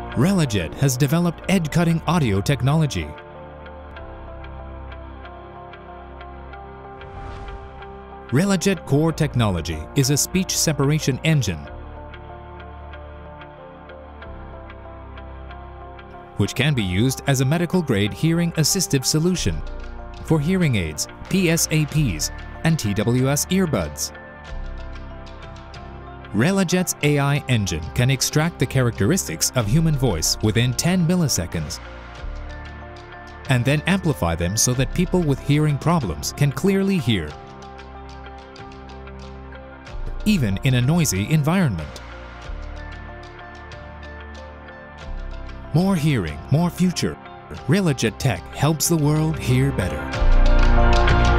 RelaJet has developed edge-cutting audio technology. RelaJet Core technology is a speech separation engine which can be used as a medical-grade hearing assistive solution for hearing aids, PSAPs, and TWS earbuds. RelaJet's AI engine can extract the characteristics of human voice within 10 milliseconds and then amplify them so that people with hearing problems can clearly hear, even in a noisy environment. More hearing, more future. RelaJet Tech helps the world hear better.